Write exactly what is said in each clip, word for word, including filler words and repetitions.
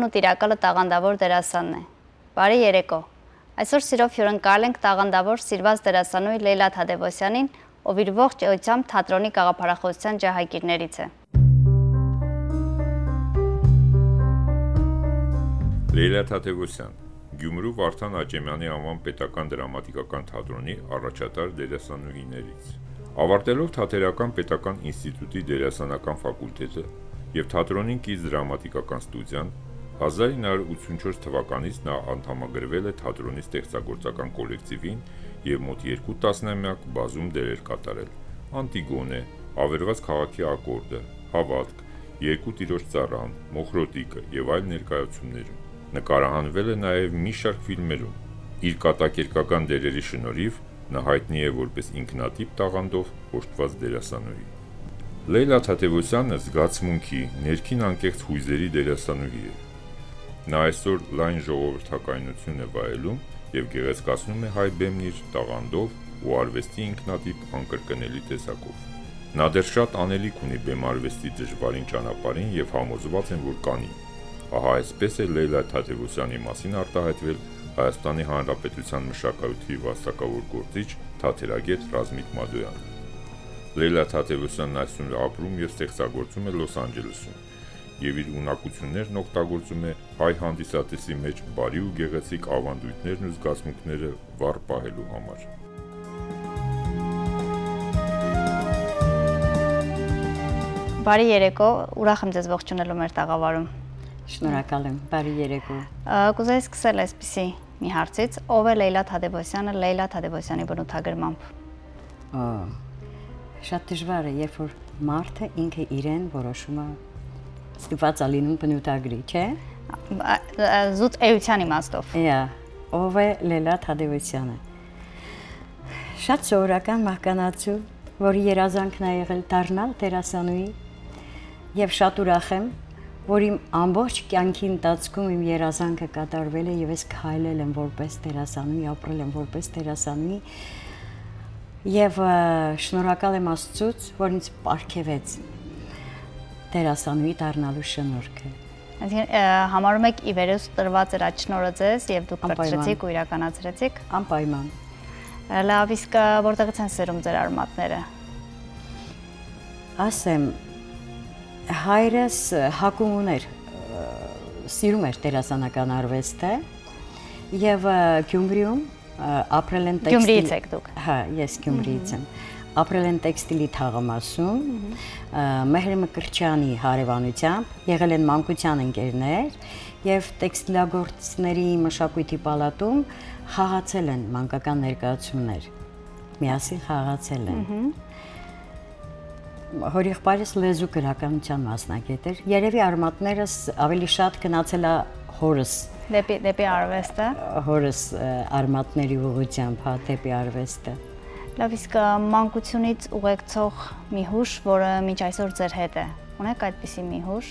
ու տիրակալը տաղանդավոր դերասանն է։ Բարի երեկո։ Այսօր սիրով հյուրընկալ ենք տաղանդավոր սիրված դերասանուհի Լeyla Tadevosyanին, ով իր ողջ էությամբ թատրոնի գաղափարախոսության ջահագիրներից է։ Leyla Tadevosyan, Գյումրու Վարդան Աճեմյանի անվան պետական դրամատիկական թատրոնի առաջատար դերասանուհիներից։ Ավարտելով Թատերական պետական ինստիտուտի դերասանական ֆակուլտետը եւ թատրոնին կից դրամատիկական ստուդիան, հազար ինը հարյուր ութսունչորս թվականից նա անդամագրվել է թատրոնի ստեղծագործական կոլեկտիվին եւ մոտ երկու տասնամյակ բազում դերեր կատարել։ Անտիգոնե, Ավերված քաղաքի ակորդը, Հավատք, Երկու տիրոջ ծառան, Մոխրոտիկը եւ այլ ներկայացումներում։ Նկարահանվել է նաեւ մի շարք ֆիլմերում։ Իր կատակերգական դերերի շնորհիվ նա հայտնի է որպես ինքնատիպ տաղանդով կոչված դերասանուհի։ Leyla Tadevosyanը զգացմունքի, ներքին անկեղծ հույզերի դերասանուհի է։ Նա այսօր լայն ժողովրդակայնություն է վայելում եւ գեղեցկացնում է հայ բեմն իր տաղանդով ու արվեստի ինքնատիպ անկրկնելի տեսակով։ Նա դեռ շատ անելիք ունի բեմարվեստի դժվարին ճանապարհին եւ համոզված եմ, որ կանի։ Ահա այսպես է Leyla Tadevosyանի մասին արտահայտվել Հայաստանի Հանրապետության մշակույթի վաստակավոր գործիչ թատերագետ Ռազմիկ Մադոյանը։ Leyla Tadevosyanն այսօր ապրում եւ ստեղծագործում է Լոս Անջելեսում եւ իր ունակություններն օգտագործում է հայ հանդիսատեսի մեջ բարի ու գեղեցիկ ավանդույթներն ու զգացմունքները վառ պահելու համար։ Բարի երեկո, ուրախ եմ ձեզ ողջունելու մեր տաղավարում։ Շնորհակալ եմ, բարի երեկո։ Կուզեի սկսել այսպիսի մի հարցից, ով է Leyla Tadevosyանը Leyla Tadevosyanի բնութագրմամբ։ Շատ դժվար է, երբ որ մարդը ինքը իրեն որոշումը ստիպված է լինում բնութագրի, չէ։ Զուտ էության իմաստով։ Իա, ով է Leyla Tadevosyանը։ Շատ սովորական մահկանացու, որի երազանքն է եղել դառնալ դերասանուհի, եւ շատ ուրախ եմ, որ իմ ամբողջ կյանքի ընթացքում իմ երազանքը կատարվել է եւ ես քայլել եմ որպես դերասանուհի, ապրել եմ որպես դերասանուհի եւ շնորհակալ եմ Աստծուց, որ ինձ պարգևեց դերասանուհի դառնալու շնորհքը։ Այսինքն համարում եք ի վերուս տրված էր այդ շնորհը ձեզ եւ դուք կրծրեցիք ու իրականացրեցիք։ Անպայման։ Լավ, իսկ որտեղից են սերում ձեր արմատները։ Ասեմ, հայրս հակում ուներ, սիրում էր դերասանական արվեստը եւ Գյումրիում ապրել են տեքստիլ։ Գյումրիից եք դուք։ Հա, ես Գյումրիից եմ։ Ապրել են տեքստիլի թաղամասում, Մեհր Մկրտչյանի հարևանությամբ, եղել են մանկության ընկերներ եւ տեքստիլագործների մշակույթի պալատում խաղացել են մանկական ներկայացումներ։ Միասին խաղացել են։ Հորիղբայրս լեզու գրականության մասնագետ էր։ Երևի արմատներս ավելի շատ գնացել է հորս։ Դեպի դեպի արվեստը։ Հորս արմատների ուղղությամբ, հա, դեպի արվեստը։ Լավ, իսկ մանկությունից ուղեկցող մի հուշ, որը մինչ այսօր ձեր հետ է։ Ունեք այդպիսի մի հուշ։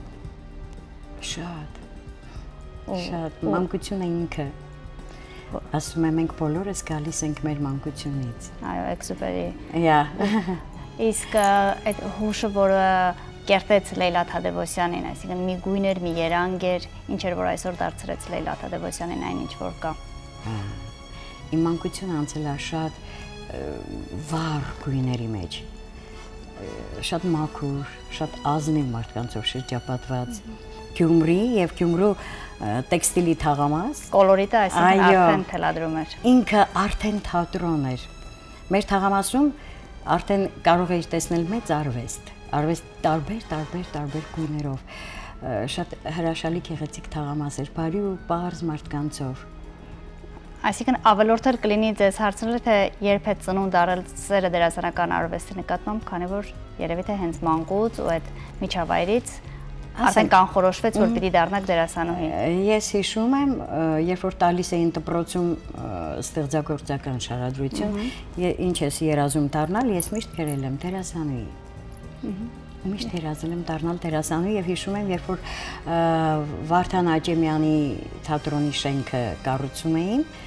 Շատ։ Շատ մանկությունը ինքը։ Ասում եմ, մենք բոլորս գալիս ենք մեր մանկությունից։ Այո, էքսուպերի։ Իա։ Իսկ այդ հուշը, որը կերտեց Leyla Tadevosyanին, այսինքն մի գույն էր, մի երանգ էր, ինչ էր, որ այսօր դարձրեց Leyla Tadevosyanին այն ինչ որ կա։ Իմ մանկությունը անցել է շատ վառ գույների մեջ, շատ մաքուր, շատ ազնիվ մարդկանցով շրջապատված, Գյումրի եւ Գյումրու տեքստիլի թաղամաս, կոլորիտը այսինքն արդեն թելադրում էր։ Ինքը արդեն թատրոն էր։ Մեր թաղամասում արդեն կարող էի տեսնել մեծ արվեստ, արվեստ տարբեր, տարբեր, տարբեր գույներով, շատ հրաշալի գեղեցիկ թաղամաս էր, բարի ու պարզ մարդկանցով։ Այսինքն ավելորդել կլինի ձեզ հարցնել, թե երբ է ծնունդ առել սերը դերասանական արվեստի նկատմամբ, քանի որ երևի թե հենց մանկուց ու այդ միջավայրից արդեն կանխորոշվեց, որ պիտի դառնաք դերասանուհի։ Ես հիշում եմ, երբ որ տալիս էին դպրոցում ստեղծագործական շարադրություն, ինչ ես երազում դառնալ, ես միշտ գրել եմ դերասանուհի։ Միշտ երազել եմ դառնալ դերասանուհի եւ հիշում եմ, երբ որ Վարդան Աճեմյանի թատրոնի շենքը կառուցում էին,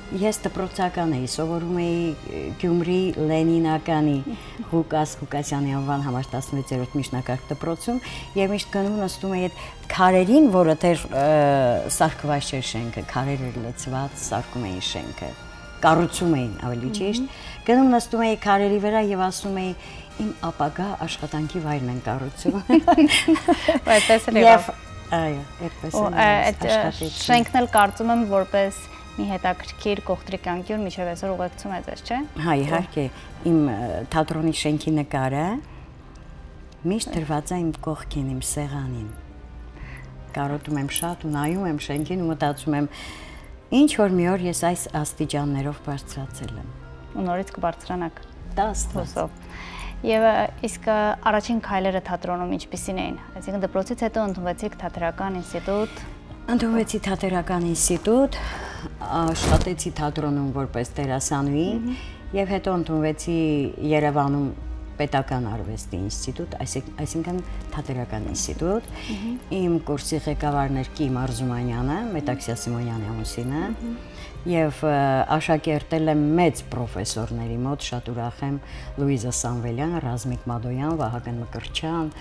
Ես դպրոցական էի, սովորում էի Գյումրի Լենինականի Ղուկաս Ղուկասյանի անվան համար տասնվեցերորդ միջնակարգ դպրոցում եւ միշտ գնում նստում էի այդ քարերին, որը դեռ սարքված չէր շենքը, քարեր էր լցված, սարքում էին շենքը, կառուցում էին ավելի ճիշտ, գնում նստում էի քարերի վրա եւ ասում էի իմ ապագա աշխատանքի վայրն են կառուցում։ Այդպես էլ եղավ։ Այո, այդպես էլ։ Շենքն էլ կարծում եմ որպես մի հետաքրքիր կողտրիկանկյուն միջև այսօր ուղեկցում է ձեզ, չէ՞։ Հա, իհարկե, իմ թատրոնի շենքի նկարը միշտ դրված է իմ կողքին, իմ սեղանին։ Կարոտում եմ շատ ու նայում եմ շենքին ու մտածում եմ, ինչ որ մի օր ես այս աստիճաններով բարձրացել եմ։ Ու նորից կբարձրանաք։ Դաս հուսով։ Եվ իսկ առաջին քայլերը թատրոնում ինչպիսին էին։ Այսինքն դպրոցից հետո ընդունվեցիք թատերական ինստիտուտ։ Ընդունվեցի թատերական ինստիտուտ, աշխատեցի թատրոնում որպես դերասանուհի եւ հետո ընդունվեցի Երևանում պետական արվեստի ինստիտուտ, այսինքն թատերական ինստիտուտ։ Իմ կուրսի ղեկավարն էր Կիմ Արզումանյանը, Մետաքսիա Սիմոնյանի ամուսինը, եւ աշակերտել եմ մեծ պրոֆեսորների մոտ, շատ ուրախ եմ, Լուիզա Սամվելյան, Ռազմիկ Մադոյան, Վահագն Մկրտչյան,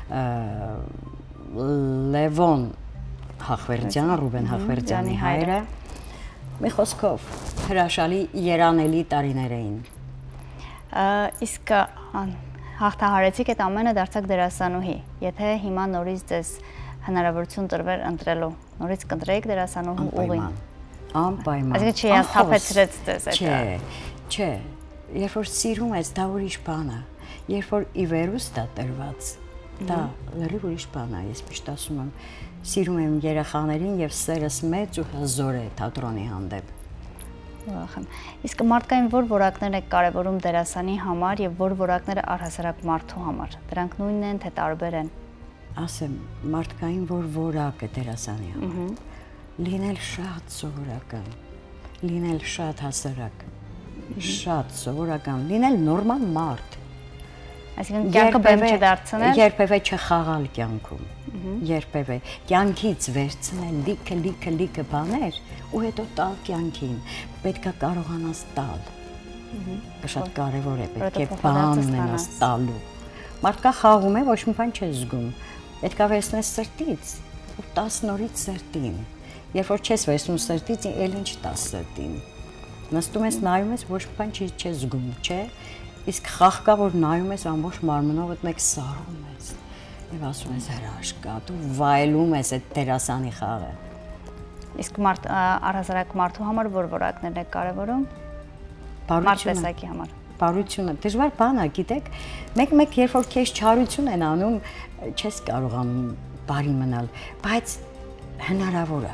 Լևոն Հախվերդյան, Ռուբեն Հախվերդյանի հայրը։ Մի խոսքով հրաշալի երանելի տարիներ էին։ Իսկ հաղթահարեցիք այդ ամենը, դարձաք դերասանուհի։ Եթե հիմա նորից ձեզ հնարավորություն տրվեր ընտրելու, նորից կընտրեիք դերասանուհու ուղին։ Անպայման։ Այսինքն չի հաստափեցրեց ձեզ այդ։ Չէ, չէ։ Երբ որ սիրում ես, դա ուրիշ բան է։ Երբ որ ի վերուստ է տրված, դա լրիվ ուրիշ բան է, ես միշտ ասում եմ, սիրում եմ երեխաներին եւ սերս մեծ ու հզոր է թատրոնի հանդեպ։ Ուրախ եմ։ Իսկ մարդկային որ որակներն եք կարևորում դերասանի համար եւ որ որակները առհասարակ մարդու համար։ Դրանք նույնն են, թե տարբեր են։ Ասեմ, մարդկային որ որակը դերասանի համար։ Լինել շատ սովորական, լինել շատ հասարակ, շատ սովորական, լինել նորմալ մարդ։ Այսինքն կյանքը բեմ չդարձնել, երբևէ չխաղալ կյանքում, երբևէ կյանքից վերցնել լիքը լիքը լիքը բաներ ու հետո տալ կյանքին, պետք է կարողանաս տալ։ Շատ կարևոր է, պետք է բան ունենաս տալու։ Մարդկա խաղում է, ոչ մի բան չես զգում, պետք է վերցնես սրտից ու տաս նորից սրտին։ Երբ որ չես վերցնում սրտից, էլ ինչ տաս սրտին։ Նստում ես, նայում ես, ոչ մի բան չես զգում, չէ՞։ Իսկ խաղ կա, որ նայում ես ամբողջ մարմնով այդ մեկ սարում ես եւ ասում ես հրաշքա, դու վայելում ես այդ դերասանի խաղը։ Իսկ մարդ առհասարակ մարդու համար որ որակներն եք կարևորում։ Մարդտեսակի համար։ Բարությունը դժվար բան է, գիտեք, մեկ-մեկ երբ որ քեզ չարություն են անում, չես կարողանում բարի մնալ, բայց հնարավոր է։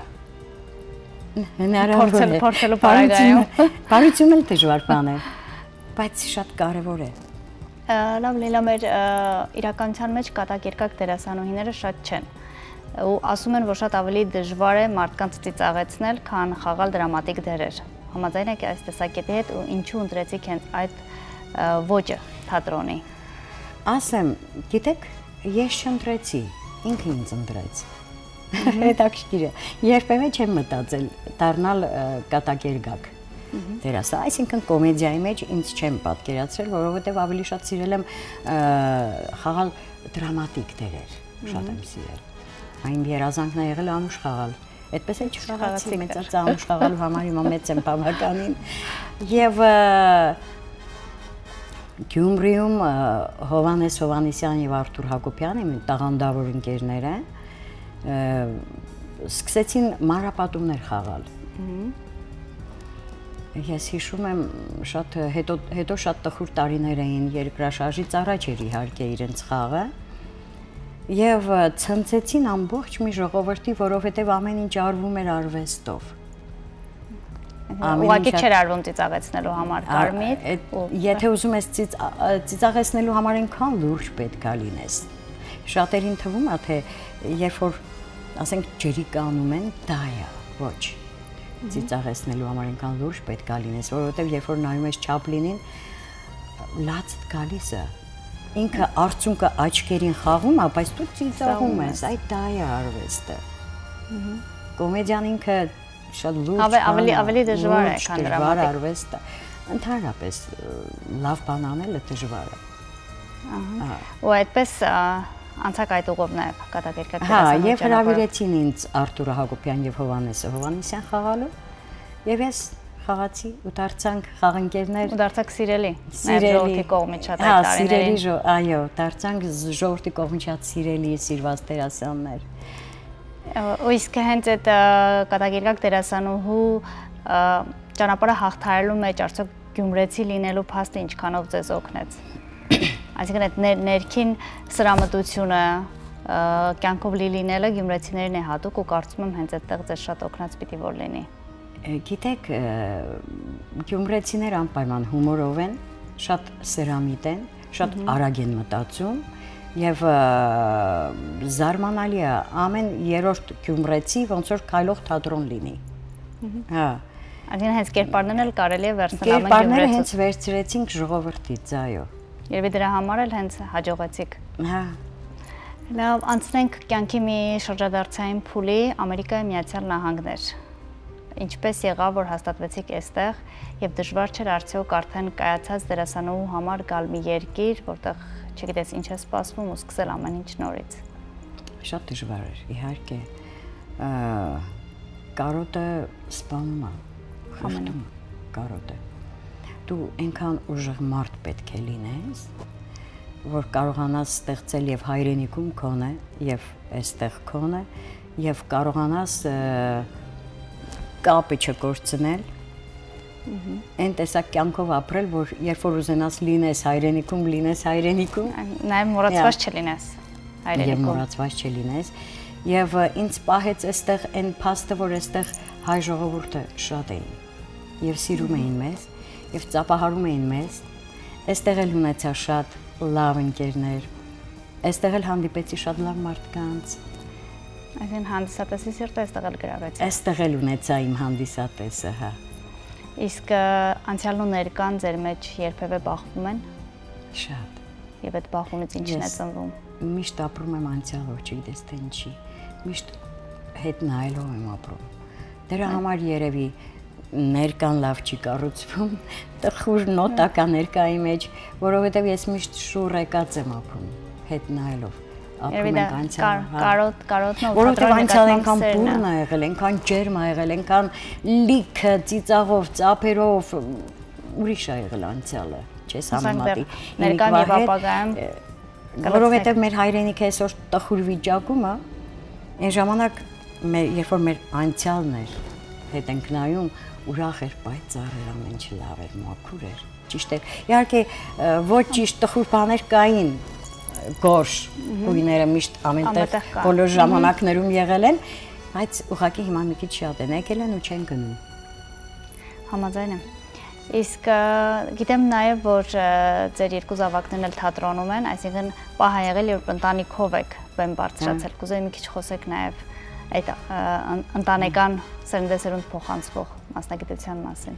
Հնարավոր է փորձելու բարագայում։ Բարությունը էլ դժվար բան է, բայց շատ կարևոր է։ Լավ, Լեյլա, մեր իրականության մեջ կատակերգակ դերասանուհիները շատ չեն։ Ու ասում են, որ շատ ավելի դժվար է մարդկանց ծիծաղեցնել, քան խաղալ դրամատիկ դերեր։ Համաձայն եք այս տեսակետի հետ ու ինչու ընտրեցիք հենց այդ ոճը թատրոնի։ Ասեմ, գիտեք, ես չընտրեցի, ինքը ինձ ընտրեց։ Հետաքրքիր է։ Երբևէ չեմ մտածել դառնալ կատակերգակ դերասան, այսինքն կոմեդիայի մեջ ինձ չեմ պատկերացրել, որովհետև ավելի շատ սիրել եմ խաղալ դրամատիկ դերեր, շատ եմ սիրել։ Այն երազանքն է եղել անուշ խաղալ։ Այդպես էլ չխաղացի, մեծած անուշ խաղալու համար հիմա մեծ եմ բավականին։ Եվ Գյումրիում Հովհաննես Հովհաննիսյան եւ Արթուր Հակոբյան իմ տաղանդավոր ընկերները սկսեցին մանրապատումներ խաղալ։ Ես հիշում եմ շատ հետո հետո շատ տխուր տարիներ էին, երկրաշարժից առաջ էր իհարկե իրենց խաղը եւ ցնցեցին ամբողջ մի ժողովրդի, որովհետեւ ամեն ինչ արվում էր արվեստով։ Ուղղակի չէր արվում ծիծաղեցնելու համար կարմիր։ Եթե ուզում ես ծիծաղեցնելու համար այնքան լուրջ պետք է լինես։ Շատերին թվում է, թե երբ որ ասենք ջրի անում են, դա է, ոչ։ Ծիծաղեցնելու համար այնքան լուրջ պետք է լինես, որովհետև երբ որ նայում ես Չապլինին, լացդ գալիս է։ Ինքը արցունքը աչքերին խաղում է, բայց դու ծիծաղում ես, այդ դա է արվեստը։ Կոմեդիան ինքը շատ լուրջ ավելի ավելի դժվար է, քան դրամատիկ արվեստը։ Ընդհանրապես լավ բան անելը դժվար է։ Ահա։ Ու այդպես անցակ այդ ուղով նաև կատակերգակ դերասանության։ Հա, եւ հրավիրեցին ինձ Արտուր Հակոբյան եւ Հովհաննես Հովհաննիսյան խաղալու, եւ ես խաղացի ու դարձանք խաղընկերներ։ Ու դարձանք սիրելի։ Նաև ժողովրդի կողմից շատ այդ տարիներին։ Հա, սիրելի, այո, դարձանք ժողովրդի կողմից շատ սիրելի, սիրված դերասաններ։ Ու իսկ հենց այդ կատակերգակ դերասանուհու ճանապարհը հաղթահարելու մեջ արդյոք գյումրեցի լինելու փաստը ինչքանով ձեզ օգնեց։ Այսինքն այդ ներքին սրամտությունը կյանքով լի լինելը գյումրեցիներին է հատուկ ու կարծում եմ հենց այդտեղ ձեզ շատ օգնած պիտի որ լինի։ Գիտեք, գյումրեցիներ անպայման հումորով են, շատ սերամիտ են, շատ արագ են մտածում եւ զարմանալի է ամեն երրորդ գյումրեցի ոնց որ քայլող թատրոն լինի։ Հա։ Այսինքն հենց կերպարներն էլ կարելի է վերցնել ամեն գյումրեցու։ Կերպարները հենց վերցրեցինք ժողովրդից, այո։ Երևի դրա համար էլ հենց հաջողեցիք։ Հա։ Լավ, անցնենք կյանքի մի շրջադարձային փուլի Ամերիկայի Միացյալ Նահանգներ։ Ինչպես եղավ, որ հաստատվեցիք այստեղ եւ դժվար չէր արդյոք արդեն կայացած դերասանուհու համար գալ մի երկիր, որտեղ չգիտես ինչ է սպասվում ու սկսել ամեն ինչ նորից։ Շատ դժվար էր, իհարկե։ Կարոտը սպանում է, խախտում կարոտը։ Դու այնքան ուժեղ մարդ պետք է լինես, որ կարողանաս ստեղծել եւ հայրենիքում քոնը եւ այստեղ քոնը եւ կարողանաս կապը չկորցնել, այն տեսակ կյանքով ապրել, որ երբ որ ուզենաս լինես հայրենիքում, լինես հայրենիքում, նաև մոռացված չլինես հայրենիքում։ Եվ մոռացված չլինես, եւ ինձ պահեց այստեղ այն փաստը, որ այստեղ հայ ժողովուրդը շատ էին եւ սիրում էին մեզ եւ ծափահարում էին մեզ, այստեղ էլ ունեցա շատ լավ ընկերներ, այստեղ էլ հանդիպեցի շատ լավ մարդկանց։ Այսինքն հանդիսատեսի սիրտը այստեղ էլ գրավեց։ Այստեղ էլ ունեցա իմ հանդիսատեսը, հա։ Իսկ անցյալն ու ներկան ձեր մեջ երբևէ բախվում են։ Շատ։ Եվ այդ բախումից ինչն է ծնվում։ Միշտ ապրում եմ անցյալով, չգիտես թե ինչի։ Միշտ հետ նայելով եմ ապրում։ Դրա համար երևի ներկան լավ չի կառուցվում, տխուր նոտա ներկայի մեջ, որովհետև ես միշտ շուռ եկած եմ ապրում, հետ նայելով։ Ապրում ենք անցյալը, կարոտ, կարոտն ու որովհետև անցյալը այնքան բուրն է եղել, այնքան ջերմ է եղել, այնքան լիքը, ծիծաղով, ծափերով, ուրիշ է եղել անցյալը, չես համեմատի։ Ներկան եւ ապագայում, որովհետև մեր հայրենիքը այսօր տխուր վիճակում է, այն ժամանակ երբ որ մեր անցյալն էր, հետ ենք նայում, ուրախ էր, պայծառ էր, ամեն ինչ լավ էր, մաքուր էր, ճիշտ էր։ Իհարկե ոչ ճիշտ տխուր բաներ կային, գորշ հույները միշտ ամենտեղ բոլոր ժամանակներում եղել են, բայց ուղղակի հիմա մի քիչ շատ են եկել են ու չեն գնում։ Համաձայն եմ։ Իսկ գիտեմ նաև, որ ձեր երկու զավակներն էլ թատրոնում են, այսինքն պահ է եղել, երբ ընտանիքով եք բեմ բարձրացել։ Կուզեի մի քիչ խոսեք նաև այդ ընտանեկան սերնդեսերունդ փոխանցվող մասնագիտության մասին։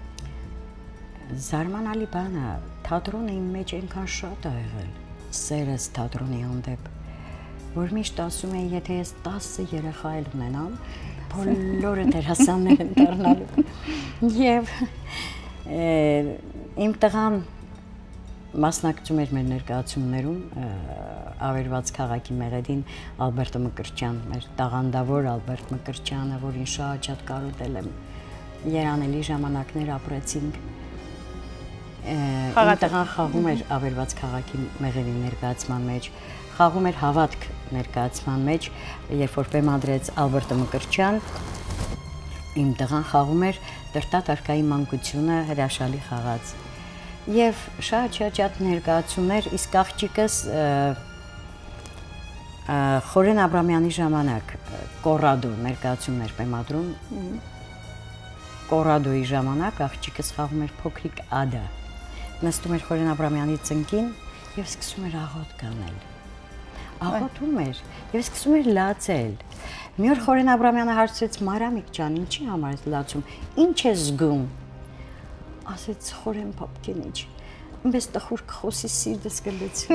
Զարմանալի բան է, թատրոնը իմ մեջ այնքան շատ է եղել, սերս թատրոնի հանդեպ, որ միշտ ասում էի, եթե ես տասը երեխա էլ ունենամ, բոլորը դերասաններ են դառնալու։ Եվ իմ տղան մասնակցում էր մեր ներկայացումներում, ավերված քաղաքի մեղեդին Ալբերտ Մկրտչյան, մեր տաղանդավոր Ալբերտ Մկրտչյանը, որին շատ-շատ կարոտել եմ, երանելի ժամանակներ ապրեցինք։ Իմ տղան խաղում էր ավերված քաղաքի մեղեդի ներկայացման մեջ, խաղում էր հավատք ներկայացման մեջ, երբ որ բեմադրեց Ալբերտ Մկրտչյան, իմ տղան խաղում էր Տրտատարկայի մանկությունը հրաշալի խաղաց։ Եվ շատ-շատ ներկայացումներ, իսկ աղջիկս Խորեն Աբրամյանի ժամանակ Կորադո ներկայացումներ բեմադրում, Կորադոյի ժամանակ աղջիկս խաղում էր փոքրիկ Ադա, նստում էր Խորեն Աբրամյանի ծնկին եւ սկսում էր աղոտ կանել։ Աղոթում էր եւ սկսում էր լացել։ Մի օր Խորեն Աբրամյանը հարցրեց Մարամիկ ջան, ինչի համար ես լացում, ինչ ես զգում։ Ասեց Խորեն պապկինիչ, Մեզ տխուր կխոսի սիրտս կլեցի։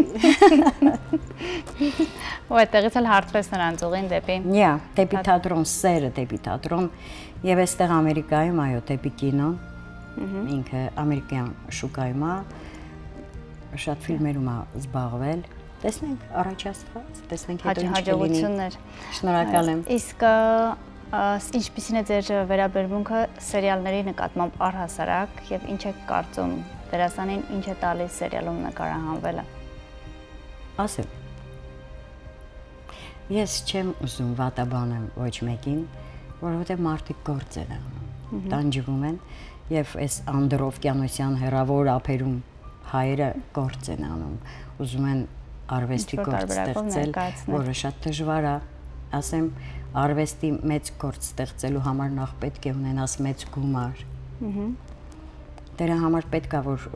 Ու այդտեղից էլ հարցրեց նրանց ուղին դեպի։ Նյա, դեպի թատրոն, սերը դեպի թատրոն, եւ այստեղ Ամերիկայում, այո, դեպի կինո։ Ինքը ամերիկյան շուկայում է, շատ ֆիլմերում է զբաղվել։ Տեսնենք առաջ Աստված, տեսնենք հետո ինչ կլինի։ Շնորհակալ եմ։ Իսկ ինչպիսին է ձեր վերաբերմունքը սերիալների նկատմամբ առհասարակ եւ ինչ եք կարծում դերասանին ինչ է տալիս սերիալում նկարահանվելը։ Ասեմ։ Ես չեմ ուզում վատաբանեմ ոչ մեկին, որովհետեւ մարդիկ գործ են անում, տանջվում են եւ այս Անդրովկյանոսյան հերավոր ափերում հայերը գործ են անում, ուզում են արվեստի գործ ստեղծել, որը շատ դժվար է, ասեմ, արվեստի մեծ գործ ստեղծելու համար նախ պետք է ունենաս մեծ գումար։ Դրա համար պետք է որ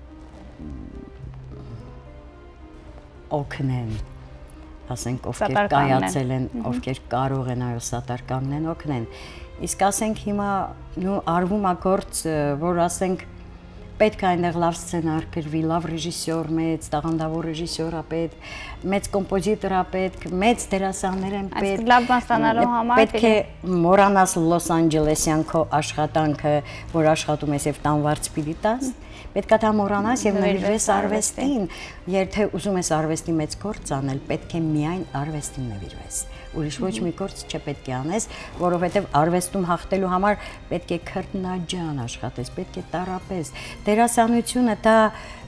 օգնեն, ասենք ովքեր կայացել են, ովքեր կարող են այո սատար կանգնեն, օգնեն։ Իսկ ասենք հիմա նու արվում է գործ, որ ասենք պետք է այնտեղ լավ սցենար գրվի, լավ ռեժիսոր մեծ, տաղանդավոր ռեժիսոր է պետք, մեծ կոմպոզիտոր է պետք, մեծ դերասաններ են պետք։ Իսկ լավ բան ստանալու համար պետք է մոռանաս Լոս Անջելեսյան քո աշխատանքը, որ աշխատում ես եւ տանվարձ պիտի տաս։ Պետք է դա մոռանաս եւ նվիրվես արվեստին, եթե ուզում ես արվեստի մեծ գործ անել, պետք է միայն արվեստին նվիրվես։ Ուրիշ ոչ մի գործ չպետք է անես, որովհետև արվեստում հաղթելու համար պետք է քրտնաջան աշխատես, պետք է տառապես։ Դերասանությունը դա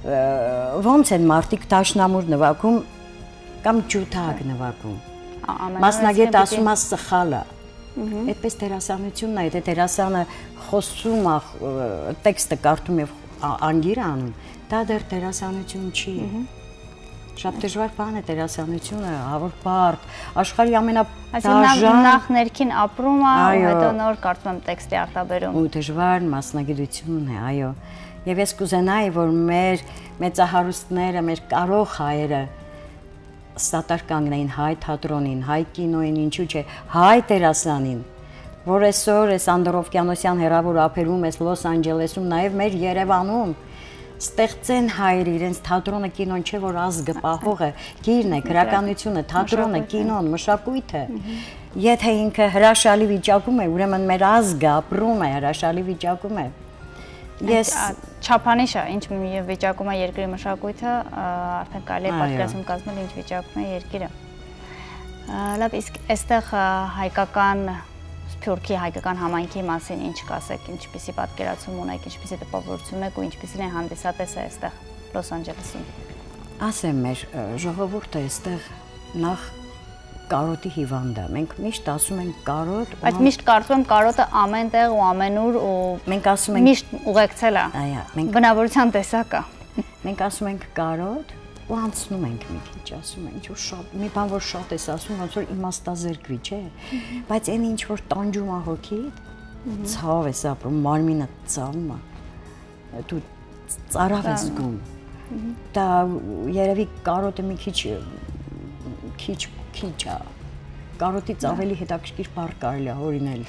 ոնց են մարդիկ դաշնամուր նվագում կամ ջութակ նվագում։ Մասնագետ ասում է սխալ է։ Այդպես դերասանությունն է, եթե դերասանը խոսում է, տեքստը կարդում եւ անգիր անում, դա դեռ դերասանություն չի։ Շատ դժվար բան է դերասանությունը, հավոր բարդ, աշխարհի ամենադաժան նախ ներքին ապրում է, հետո նոր կարծում եմ տեքստի արտաբերում։ Ու դժվար մասնագիտությունն է, այո։ Եվ ես կուզենայի, որ մեր մեծահարուստները, մեր կարող հայերը սատար կանգնեին հայ թատրոնին, հայ կինոյին, ինչու՞ չէ, հայ դերասանին, որ այսօր այս Անդրովկյանոսյան հերավոր ափերում, այս Լոս Անջելեսում, նաև մեր Երևանում ստեղծեն հայեր իրենց թատրոնը, կինոն չէ, որ ազգը պահող է, գիրն է, գրականությունը, թատրոնը, կինոն, մշակույթը։ Եթե ինքը հրաշալի վիճակում է, ուրեմն մեր ազգը ապրում է, հրաշալի վիճակում է։ Ես չափանիշ է, ինչ վիճակում է երկրի մշակույթը, արդեն կարելի է պատկերացում կազմել ինչ վիճակում է երկիրը։ Լավ, իսկ այստեղ հայկական Սփյուռքի հայկական համայնքի մասին ինչ կասեք, ինչպիսի պատկերացում ունեք, ինչպիսի տպավորություն եք ու ինչպիսին է հանդիսատեսը այստեղ Լոս Անջելեսում։ Ասեմ, մեր ժողովուրդը այստեղ նախ կարոտի հիվանդ է։ Մենք միշտ ասում ենք կարոտ, բայց միշտ կարծում եմ կարոտը ամենտեղ ու ամենուր ու մենք ասում ենք միշտ ուղեկցել է։ Այո, մենք բնավորության տեսակ է։ Մենք ասում ենք կարոտ ու անցնում ենք մի քիչ, ասում ենք, ինչ որ շատ, մի բան որ շատ ես ասում, ոնց որ իմաստազերկվի, չէ, բայց այն ինչ որ տանջում է հոգիդ, ցավ ես ապրում, մարմինը ցավում է, դու ծարավ ես զգում, դա երևի կարոտը մի քիչ, քիչ, քիչ է, կարոտից ավելի հետաքրքիր բառ կարելի է հորինել։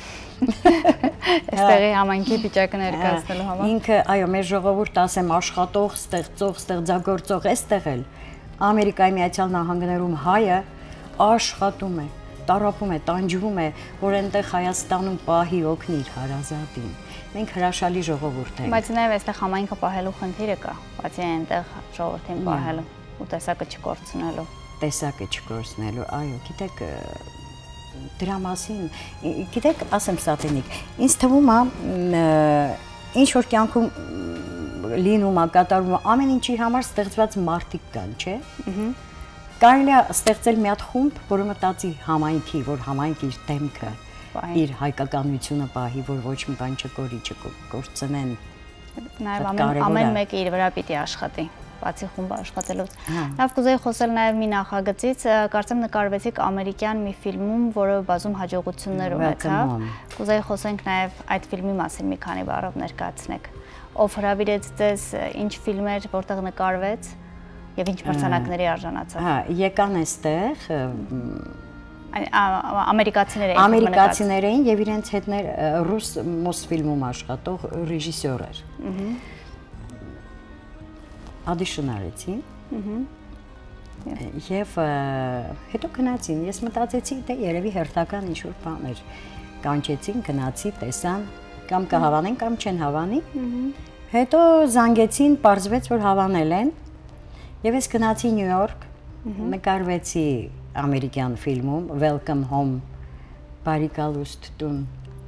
Այստեղի համայնքի վիճակը ներկայացնելու համար։ Ինքը, այո, մեր ժողովուրդը ասեմ աշխատող, ստեղծող, ստեղծագործող, այստեղ էլ Ամերիկայի Միացյալ Նահանգներում հայը աշխատում է, տառապում է, տանջվում է, որ այնտեղ Հայաստանում պահի օգնիր հարազատին։ Մենք հրաշալի ժողովուրդ ենք։ Բայց նաև այստեղ համայնքը պահելու խնդիրը կա, բացի այնտեղ ժողովրդին պահելու ու տեսակը չկորցնելու։ Տեսակը չկորցնելու, այո, գիտեք, դրա մասին, գիտեք, ասեմ Սատենիկ, ինձ թվում է, ինչ որ կյանքում լինում է, կատարում է, ամեն ինչի համար ստեղծված մարդիկ կան, չէ։ Կարելի է ստեղծել մի հատ խումբ, որը մտածի համայնքի, որ համայնքը իր դեմքը, իր հայկականությունը պահի, որ ոչ մի բան չկորի, չկորցնեն։ Նաև ամեն մեկը իր վրա պիտի աշխատի։ Բացի խումբը աշխատելուց։ Լավ, կուզեի խոսել նաև մի նախագծից, կարծեմ նկարվեցիք ամերիկյան մի ֆիլմում, որը բազում հաջողություններ ունեցավ։ Կուզեի խոսենք նաև այդ ֆիլմի մասին մի քանի բառով ներկայացնեք։ Ով հրավիրեց ձեզ, ինչ ֆիլմեր, որտեղ նկարվեց եւ ինչ մրցանակների արժանացավ։ Հա, եկան այստեղ ամերիկացիներ էին։ Ամերիկացիներ էին եւ իրենց հետներ ռուս Մոսֆիլմում աշխատող ռեժիսոր էր։ audition արեցին։ Եվ հետո գնացին, ես մտածեցի, դե երևի հերթական ինչ-որ բան էր։ Կանչեցին, գնացի, տեսան, կամ կհավանեն, կամ չեն հավանի։ Հետո զանգեցին, պարզվեց, որ հավանել են։ Եվ ես գնացի Նյու Յորք, նկարվեցի ամերիկյան ֆիլմում Welcome Home, բարի գալուստ տուն։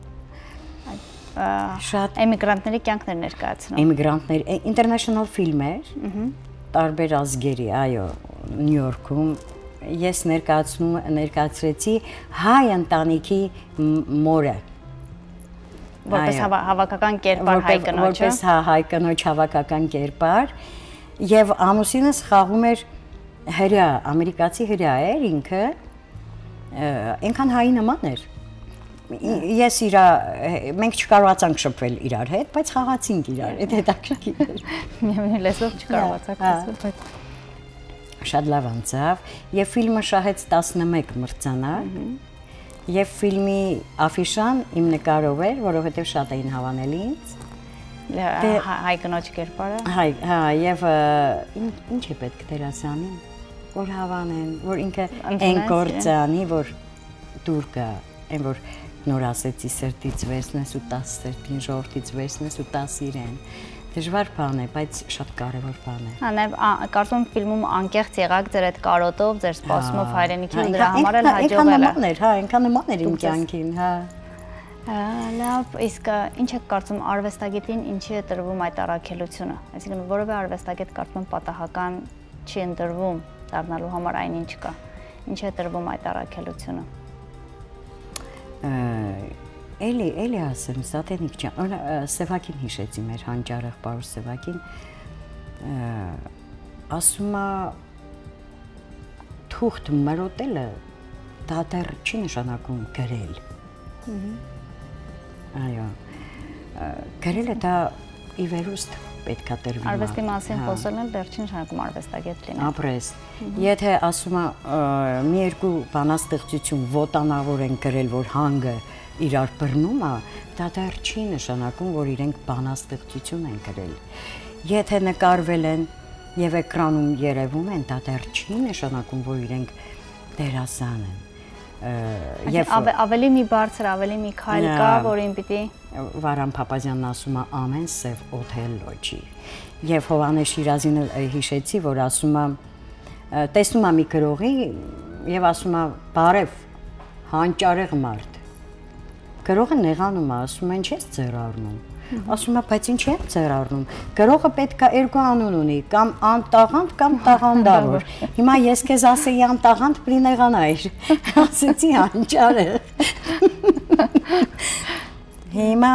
Շատ էմիգրանտների կյանքներ ներկայացնում։ Էմիգրանտներ, international ֆիլմ էր, տարբեր ազգերի, այո, Նյու Յորքում ես ներկայացնում ներկայացրեցի հայ ընտանիքի մորը։ Որպես հավաքական կերպար հայ կնոջը։ Որպես հայ կնոջ հավաքական կերպար, եւ ամուսինս խաղում էր հրյա, ամերիկացի հրյա էր ինքը, այնքան հայի նման էր։ Ես իրա, մենք չկարողացանք շփվել իրար հետ, բայց խաղացինք իրար հետ, հետաքրքիր էր։ Միևնույն լեզվով չկարողացաք խոսել, բայց շատ լավ անցավ, եւ ֆիլմը շահեց տասնմեկ մրցանակ, եւ ֆիլմի աֆիշան իմ նկարով էր, որովհետեւ շատ էին հավանել ինձ։ Հայ կնոջ կերպարը։ Հայ, հա, եւ ինչ է պետք դերասանին, որ հավանեն, որ ինքը այն գործանի, որ դուր գա, այն որ նոր ասեցի սրտից վերցնես ու տաս սրտին, ժողովրդից վերցնես ու տաս իրեն։ Դժվար բան է, բայց շատ կարևոր բան է։ Հա, նաև կարծում ֆիլմում անկեղծ եղաք ձեր այդ կարոտով, ձեր սպասումով հայրենիքի ու դրա համար էլ հաջողել է։ Հա, այնքան նման էր իմ կյանքին, հա։ Լավ, իսկ ինչ եք կարծում արվեստագետին ինչի է տրվում այդ առաքելությունը։ Այսինքն որևէ արվեստագետ կարծում պատահական չի ընտրվում դառնալու համար այնինչ կա։ Ինչ է տրվում այդ առաքելությունը։ Էլի, էլի ասեմ, Սատենիկ ջան, Սևակին հիշեցի մեր հանճարեղ պարուս Սևակին, ասում է թուղթ մրոտելը դա դեռ չի նշանակում գրել։ Այո, գրելը դա ի վերուստ պետքա տրվի։ Արվեստի մասին խոսելն էլ դեռ չի նշանակում արվեստագետ լինել։ Ապրես, եթե ասում է մի երկու բանաստեղծություն ոտանավոր են գրել, որ հանգը իրար բռնում է, դա դեռ չի նշանակում, որ իրենք բանաստեղծություն են գրել։ Եթե նկարվել են եւ էկրանում երևում են, դա դեռ չի նշանակում, որ իրենք դերասան են։ Եվ ավելի մի բարձր, ավելի մի քայլ կա, որին պիտի Վարան Փափազյանն ասում է ամեն սև օթելլո չի։ Եվ Հովհաննես Շիրազին հիշեցի, որ ասում է տեսնում է մի գրողի եւ ասում է բարև հանճարեղ մարդ։ Գրողը նեղանում է, ասում են չես ձեռ առնում։ Ասում է բայց ինչ եմ ձեռ առնում։ Գրողը պետք է երկու անուն ունի, կամ անտաղանդ կամ տաղանդավոր։ Հիմա ես քեզ ասեի անտաղանդ պրի նեղանայր։ Ասեցի հանճարեղ։ Հիմա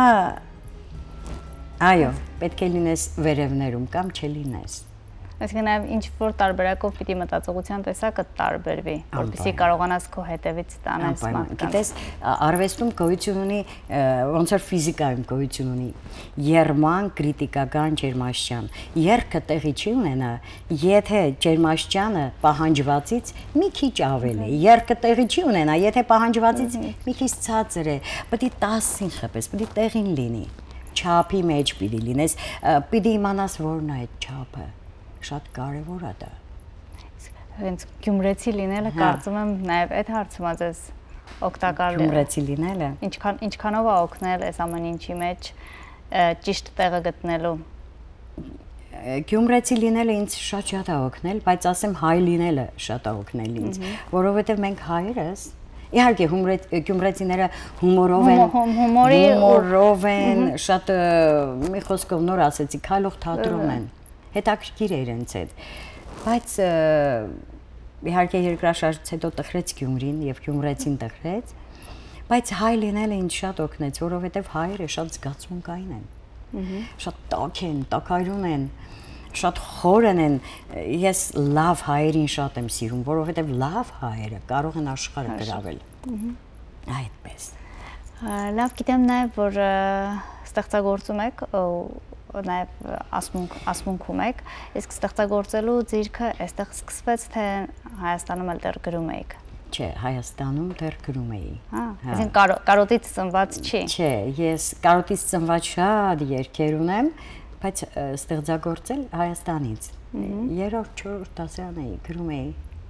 այո, պետք է լինես վերևներում կամ չլինես։ Այսինքն նաև ինչ որ տարբերակով պիտի մտածողության տեսակը տարբերվի, որպեսզի կարողանաս քո հետևից տանես մարդկանց։ Գիտես, արվեստում գոյություն ունի, ոնց որ ֆիզիկայում գոյություն ունի եռման կրիտիկական ջերմաստիճան։ Երկը տեղի չի ունենա, եթե ջերմաստիճանը պահանջվածից մի քիչ ավել է։ Երկը տեղի չի ունենա, եթե պահանջվածից մի քիչ ցածր է, պետք է տասին խփես, պետք է տեղին լինի։ Չափի մեջ պիտի լինես, պիտի իմանաս որն է այդ չափը։ Շատ կարևոր է դա։ Հենց գյումրեցի լինելը կարծում եմ նաև այդ հարցում ես օգտակար գյումրեցի լինելը։ Ինչքան ինչքանով է օգնել այս ամեն ինչի մեջ ճիշտ տեղը գտնելու։ Գյումրեցի լինելը ինձ շատ-շատ է օգնել, բայց ասեմ հայ լինելը շատ է օգնել ինձ, որովհետև մենք հայերս իհարկե գյումրեցիները հումորով են, հումորով են, շատ մի խոսքով նոր ասեցի, քայլող թատրոն են։ Հետաքրքիր է իրենց հետ, բայց իհարկե երկրաշարժից հետո տխրեց Գյումրին եւ Գյումրեցին տխրեց, բայց հայ լինելը ինձ շատ օգնեց, որովհետեւ հայերը շատ զգացմունքային են, շատ տաք են, տակայրուն են, շատ խորն են, ես լավ հայերին շատ եմ սիրում, որովհետեւ լավ հայերը կարող են աշխարհը գրավել, այդպես։ Լավ գիտեմ նաեւ, որ ստեղծագործում եք նաև ասմունքում եք, իսկ ստեղծագործելու ձիրքը այստեղ սկսվեց, թե Հայաստանում էլ դեռ գրում էիք։ Չէ, Հայաստանում դեռ գրում էի։ Հա, այսինքն կարոտից ծնված չի։ Չէ, ես կարոտից ծնված շատ երգեր ունեմ, բայց ստեղծագործել Հայաստանից։ երրորդ, չորրորդ դասարան էի, գրում էի։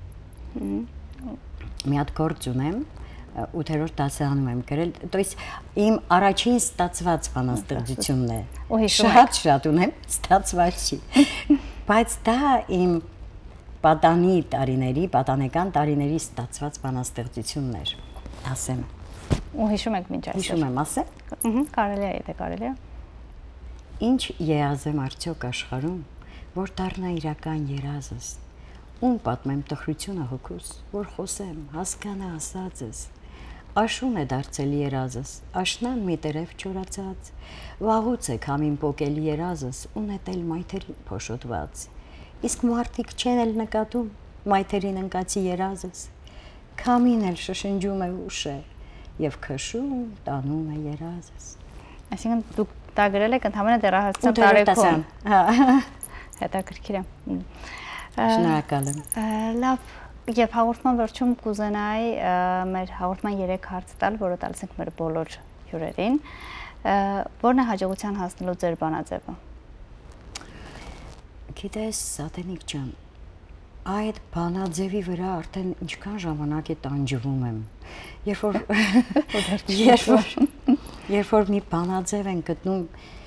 Մի հատ գործ ունեմ, ութերորդ դասարանում եմ գրել, то есть իմ առաջին ստացված բանաստեղծությունն է։ Շատ շատ ունեմ, ստացված չի։ Բայց դա իմ պատանի տարիների, պատանեկան տարիների ստացված բանաստեղծությունն էր, ասեմ։ Ու հիշում եք մինչ այսօր։ Հիշում եմ, ասեմ։ Կարելի է, եթե կարելի է։ Ինչ եազեմ արդյոք աշխարհում, որ դառնա իրական երազս, ում պատմեմ տխրությունը հոգուս, որ խոսեմ, հասկանա ասածս, աշուն է դարձել երազս, աշնան մի տերև չորացած, վաղուց է քամին պոկել երազս, ու նետել մայթերին փոշոտված, իսկ մարդիկ չեն էլ նկատում մայթերին ընկացի երազս, քամին էլ շշնջում է ուշ է, եւ քշում տանում է երազս։ Այսինքն դուք դա գրել եք ընդհանրապես դեռահասության տարեքում։ Հա։ Հետաքրքիր է։ Շնորհակալ եմ։ Լավ, եւ հաղորդման վերջում կուզենայի մեր հաղորդման երեք հարց տալ, որը տալիս ենք մեր բոլոր հյուրերին։ Որն է հաջողության հասնելու ձեր բանաձևը։ Գիտես, Սատենիկ ջան, այդ բանաձևի վրա արդեն ինչքան ժամանակ է տանջվում եմ։ Երբ որ երբ որ երբ որ մի բանաձև են գտնում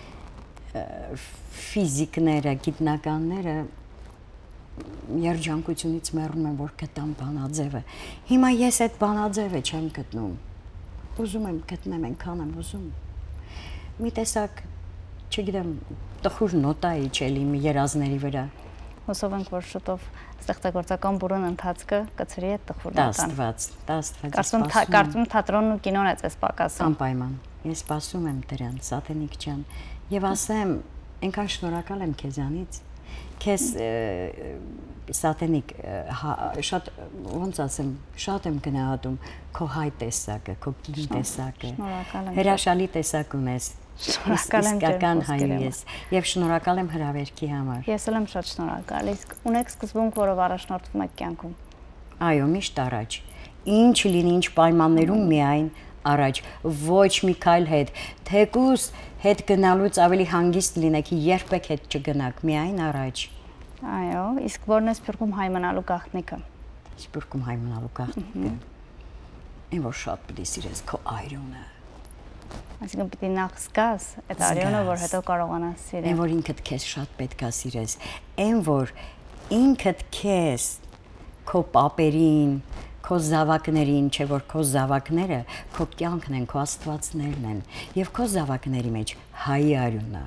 ֆիզիկները, գիտնականները երջանկությունից մեռնում են, որ գտան բանաձևը։ Հիմա ես այդ բանաձևը չեմ գտնում։ Ուզում եմ գտնեմ, այնքան եմ ուզում։ Մի տեսակ, չգիտեմ, տխուր նոտա է իջել իմ երազների վրա։ Հուսով ենք, որ շուտով ստեղծագործական բուրըն ընթացքը կցրի այդ տխուր նոտան։ Տասնված, տասնված։ Կարծում եմ թատրոնն ու կինոն է ձեզ պակասում։ Անպայման։ Ես սպասում եմ դրան, Սատենիկ ջան, եւ ասեմ, այնքան շնորհակալ եմ քեզանից։ Քեզ Սատենիկ, շատ ոնց ասեմ, շատ եմ գնահատում քո հայ տեսակը, քո կին տեսակը։ Հրաշալի տեսակ ունես։ Իսկական հայ ես եւ շնորհակալ եմ հրավերքի համար։ Ես էլ եմ շատ շնորհակալ։ Իսկ ունեք սկզբունք, որով առաջնորդվում եք կյանքում։ Այո, միշտ առաջ։ Ինչ լինի, ինչ պայմաններում միայն առաջ, ոչ մի քայլ հետ, թեկուզ հետ գնալուց ավելի հանգիստ լինեք, երբեք հետ չգնաք, միայն առաջ։ Այո, իսկ որն է Սփյուռքում հայ մնալու գաղտնիքը։ Սփյուռքում հայ մնալու գաղտնիքը։ Այն որ շատ պետք է սիրես քո այրոնը։ Այսինքն պետք է նախ զգաս այդ արյունը, որ հետո կարողանաս սիրել։ Այն որ ինքդ քեզ շատ պետք է սիրես, այն որ ինքդ քեզ քո պապերին, քո զավակներին, չէ որ քո զավակները քո կյանքն են, քո աստվածներն են, եւ քո զավակների մեջ հայի արյունը։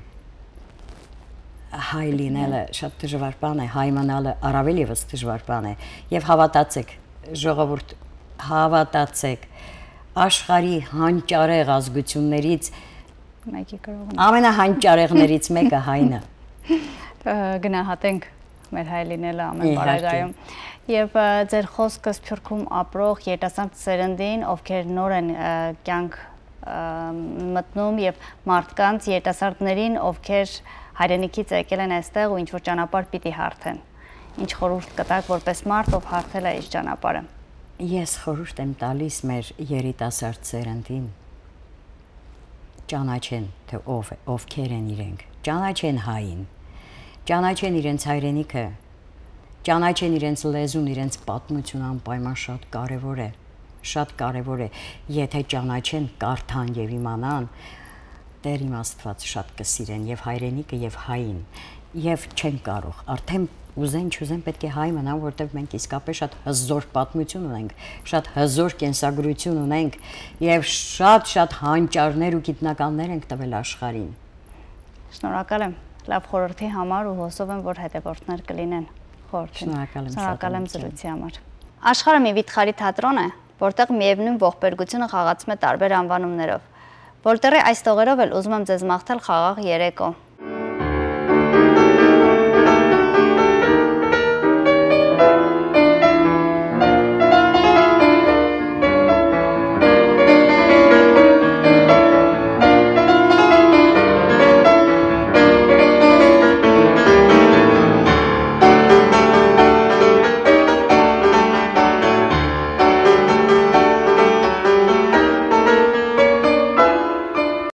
Հայ լինելը շատ դժվար բան է, հայ մնալը առավել եւս դժվար բան է, եւ հավատացեք, ժողովուրդ, հավատացեք, աշխարհի հանճարեղ ազգություններից մեկի կարող ամենահանճարեղներից մեկը հայն է։ Գնահատենք մեր հայ լինելը ամեն բարագայում։ Եվ ձեր խոսքը Սփյուռքում ապրող երիտասարդ սերնդին, ովքեր նոր են կյանք մտնում եւ մարդկանց երիտասարդներին, ովքեր հայրենիքից եկել են այստեղ ու ինչ որ ճանապարհ պիտի հարթեն։ Ինչ խորհուրդ կտաք որպես մարդ, ով հարթել է իր ճանապարհը։ Ես խորհուրդ եմ տալիս մեր երիտասարդ սերնդին ճանաչեն, թե ով է, ովքեր են իրենք, ճանաչեն հային, ճանաչեն իրենց հայրենիքը, ճանաչեն իրենց լեզուն, իրենց պատմությունը անպայման շատ կարևոր է, շատ կարևոր է, եթե ճանաչեն, կարդան եւ իմանան, Տեր իմ Աստված շատ կսիրեն եւ հայրենիքը եւ հային, եւ չեն կարող, արդեն ուզեն, չուզեն պետք է հայ մնան, որտեղ մենք իսկապես շատ հզոր պատմություն ունենք, շատ հզոր կենսագրություն ունենք եւ շատ-շատ հանճարներ ու գիտնականներ ենք տվել աշխարհին։ Շնորհակալ եմ լավ խորհրդի համար ու հուսով եմ, որ հետևորդներ կլինեն խորհրդին։ Շնորհակալ եմ զրույցի համար։ Աշխարհը մի վիթխարի թատրոն է, որտեղ միևնույն ողբերգությունը խաղացում է տարբեր անվանումներով։ Որտեղի այս տողերով էլ ուզում եմ ձեզ մաղթել խաղաղ երեկո։